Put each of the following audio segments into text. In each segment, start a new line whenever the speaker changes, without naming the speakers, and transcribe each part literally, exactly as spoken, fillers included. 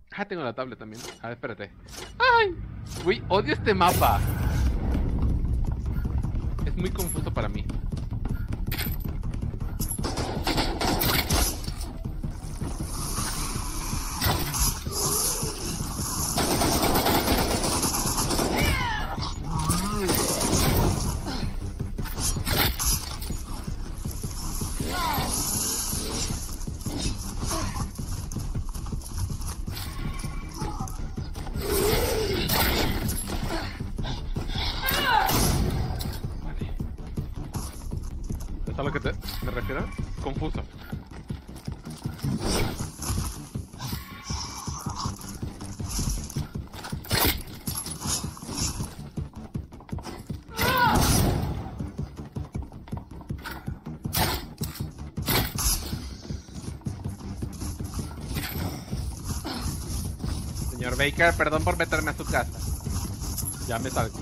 Ah, tengo la tablet también. A ver, espérate. ¡Ay! Uy, odio este mapa. Es muy confuso para mí. ¿Es a lo que te, me refiero? Confuso. Señor Baker, perdón por meterme a su casa. Ya me salgo.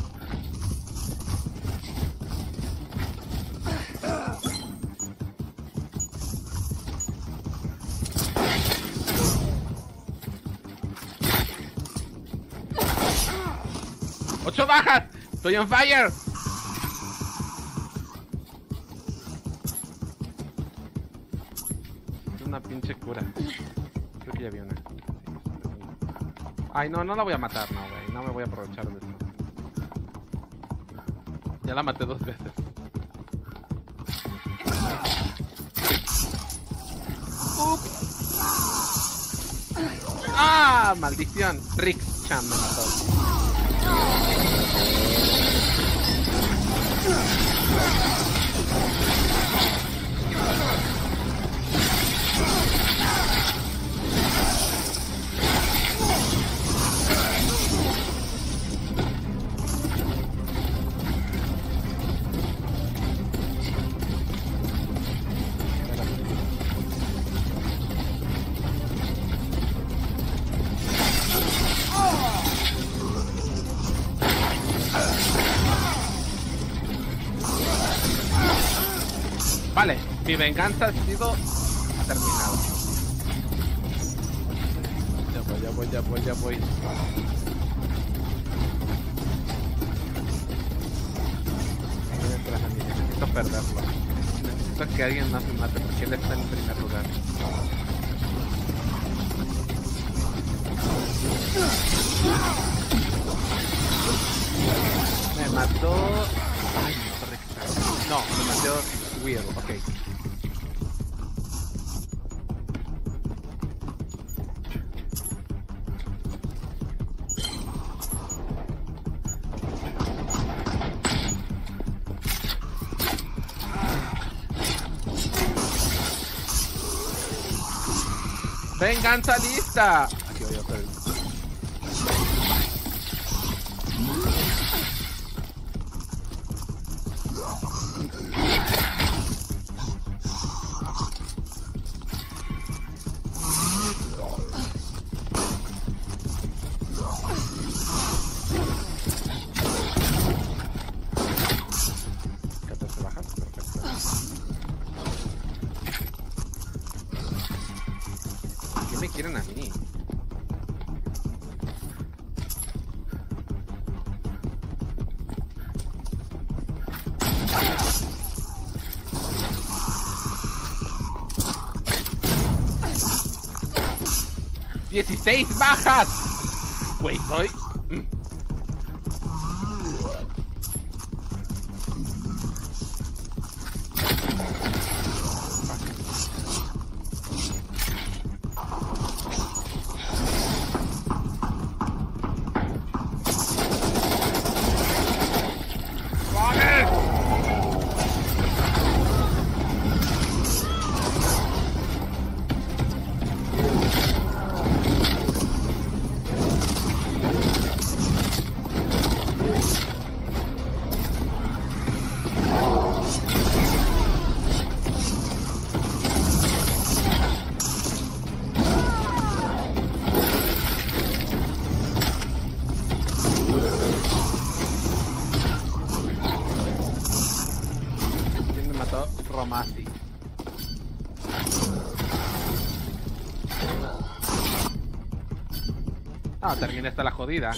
¡Ocho bajas! ¡Estoy on fire! Es una pinche cura. Creo que ya vi una. Ay, no, no la voy a matar, no, güey. No me voy a aprovechar de esto. Ya la maté dos veces. Ups. ¡Ah! ¡Maldición! Rick Chan me mató. Vale, mi venganza ha sido terminada. Ya voy, ya voy, ya voy, ya voy. Necesito perderlo. Necesito que alguien más me mate porque él está en primer lugar. Me mató... Ay, no, correcto. No, me mató... Weird, ok. ¡Venganza lista! Aquí voy a hacer. catorce bajas, perfecto. ¿Qué me quieren a mí? ¡dieciséis bajas! Güey, soy... Ah, termina esta la jodida.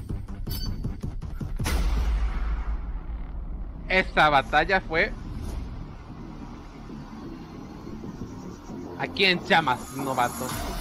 Esta batalla fue... Aquí en llamas, novato.